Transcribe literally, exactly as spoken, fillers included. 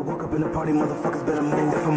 Woke up in the party, motherfuckers better move.